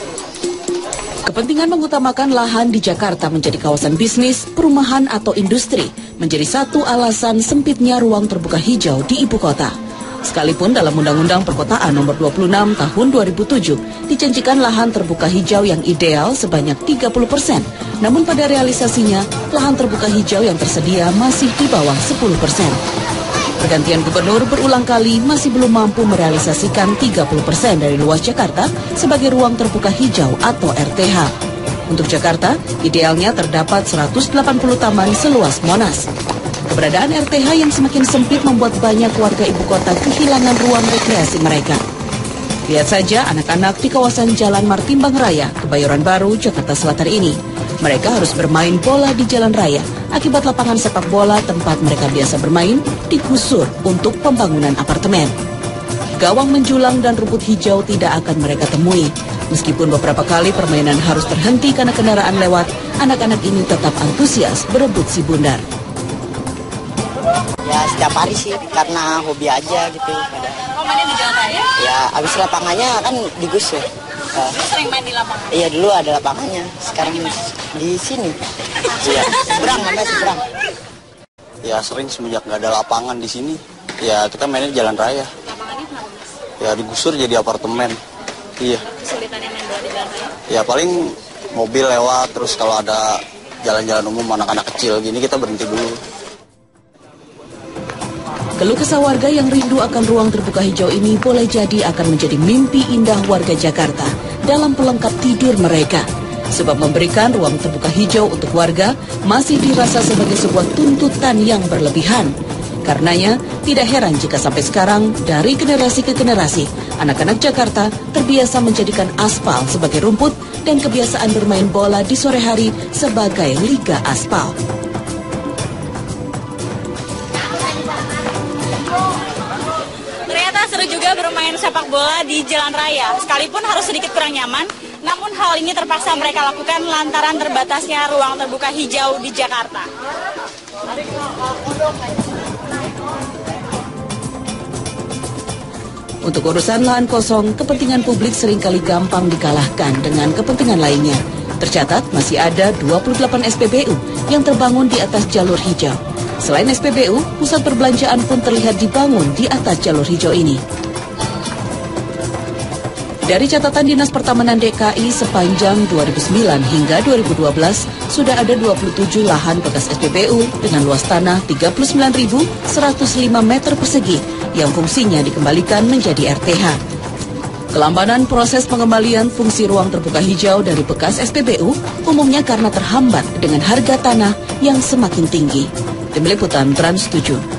Kepentingan mengutamakan lahan di Jakarta menjadi kawasan bisnis, perumahan atau industri menjadi satu alasan sempitnya ruang terbuka hijau di ibu kota. Sekalipun dalam Undang-Undang Perkotaan Nomor 26 Tahun 2007 dijanjikan lahan terbuka hijau yang ideal sebanyak 30%, namun pada realisasinya lahan terbuka hijau yang tersedia masih di bawah 10%. Pergantian gubernur berulang kali masih belum mampu merealisasikan 30% dari luas Jakarta sebagai ruang terbuka hijau atau RTH. Untuk Jakarta, idealnya terdapat 180 taman seluas Monas. Keberadaan RTH yang semakin sempit membuat banyak warga ibu kota kehilangan ruang rekreasi mereka. Lihat saja anak-anak di kawasan Jalan Martimbang Raya, Kebayoran Baru, Jakarta Selatan ini. Mereka harus bermain bola di jalan raya akibat lapangan sepak bola tempat mereka biasa bermain digusur untuk pembangunan apartemen. Gawang menjulang dan rumput hijau tidak akan mereka temui. Meskipun beberapa kali permainan harus terhenti karena kendaraan lewat, anak-anak ini tetap antusias berebut si bundar. Ya setiap hari sih, karena hobi aja gitu. Oh, mainnya di jalan raya? Ya abis lapangannya kan digusur. Lu sering main di lapangan? Iya dulu ada lapangannya, sekarang di sini. Iya, seberang namanya seberang. Ya sering semenjak nggak ada lapangan di sini. Ya kita mainnya di jalan raya. Lapangannya kenapa, Mas? Ya digusur jadi apartemen. Iya. Kesulitannya main bola di jalan raya? Ya paling mobil lewat, terus kalau ada jalan-jalan umum anak-anak kecil gini kita berhenti dulu. Keluh kesah warga yang rindu akan ruang terbuka hijau ini boleh jadi akan menjadi mimpi indah warga Jakarta dalam pelengkap tidur mereka. Sebab memberikan ruang terbuka hijau untuk warga masih dirasa sebagai sebuah tuntutan yang berlebihan. Karenanya, tidak heran jika sampai sekarang dari generasi ke generasi, anak-anak Jakarta terbiasa menjadikan aspal sebagai rumput dan kebiasaan bermain bola di sore hari sebagai liga aspal. Seru juga bermain sepak bola di jalan raya, sekalipun harus sedikit kurang nyaman, namun hal ini terpaksa mereka lakukan lantaran terbatasnya ruang terbuka hijau di Jakarta. Untuk urusan lahan kosong, kepentingan publik seringkali gampang dikalahkan dengan kepentingan lainnya. Tercatat masih ada 28 SPBU yang terbangun di atas jalur hijau. Selain SPBU, pusat perbelanjaan pun terlihat dibangun di atas jalur hijau ini. Dari catatan Dinas Pertamanan DKI sepanjang 2009 hingga 2012, sudah ada 27 lahan bekas SPBU dengan luas tanah 39.105 meter persegi yang fungsinya dikembalikan menjadi RTH. Kelambanan proses pengembalian fungsi ruang terbuka hijau dari bekas SPBU umumnya karena terhambat dengan harga tanah yang semakin tinggi. Tim Liputan Trans 7.